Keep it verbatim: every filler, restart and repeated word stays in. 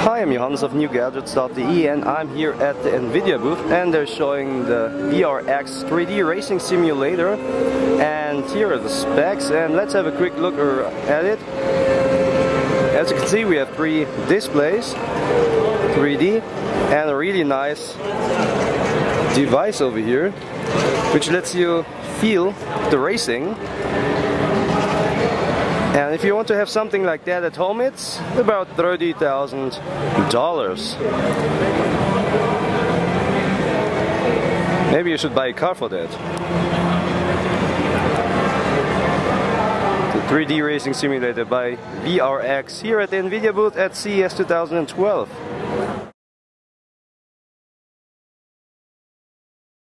Hi, I'm Johannes of New Gadgets dot D E and I'm here at the NVidia booth and they're showing the V R X three D racing simulator, and here are the specs, and let's have a quick look at it. As you can see, we have three displays, three D, and a really nice device over here which lets you feel the racing. And if you want to have something like that at home, it's about thirty thousand dollars. Maybe you should buy a car for that. The three D racing simulator by V R X here at the NVIDIA booth at C E S two thousand twelve.